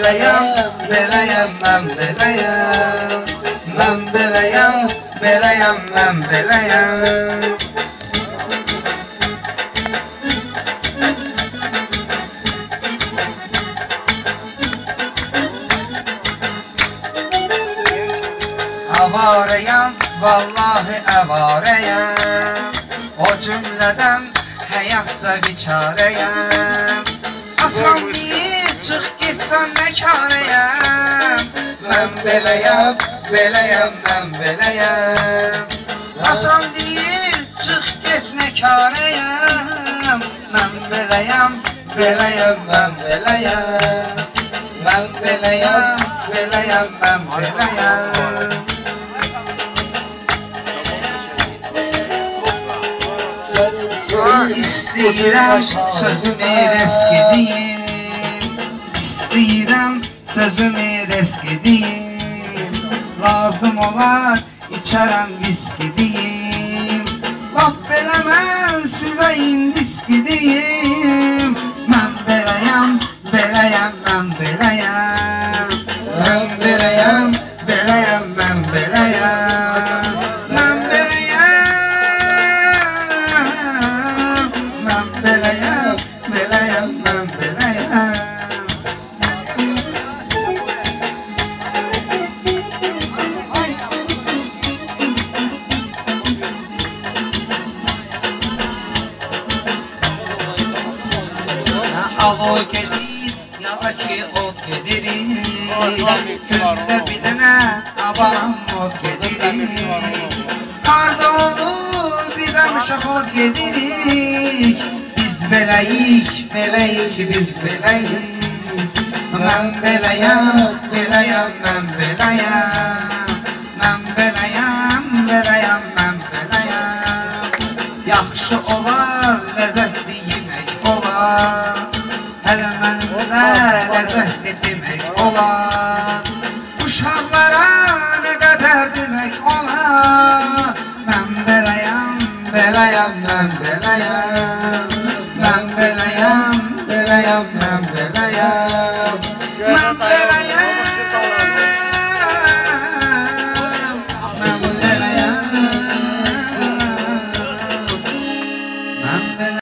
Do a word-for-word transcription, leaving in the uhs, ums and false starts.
beləyəm, beləyəm, mən beləyəm. Mən beləyəm, beləyəm, mən beləyəm. Avarəyəm, vallahi əvarəyəm. O cümlədən həyatda biçarəyəm. Atam deyir, çıx getsən nə karəyəm. Mən beləyəm, beləyəm, mən beləyəm. Atam deyir, çıx get nə karəyəm. Mən beləyəm, beləyəm, mən beləyəm. Mən beləyəm, beləyəm, mən beləyəm. İstəyirəm sözümü risk edeyim. İstəyirəm sözümü risk edeyim. Lazım olar içərəm visk edeyim. Laf belə mən sizə indisk edeyim. Mən beləyəm, beləyəm, mən beləyəm. Mən beləyəm, beləyəm, mən beləyəm. Mən beləyəm, beləyəm, mən beləyəm. Alo gedir, ya da ki ot gedirik. Gündə bir dənə avaram ot gedirik. Qarda olur, bir də uşaq ot gedirik. Biz beləyik, beləyik, biz beləyik. Mən beləyəm, beləyəm, mən beləyəm. Mən beləyəm, beləyəm, mən beləyəm. Yaxşı olar, ləzzətli yemək olar. Hələ mənimlə ləzzətli demək olar. Uşaqlara nə qədər demək olar. Mən beləyəm, beləyəm, mən beləyəm. Mən beləyəm, beləyəm, mən beləyəm.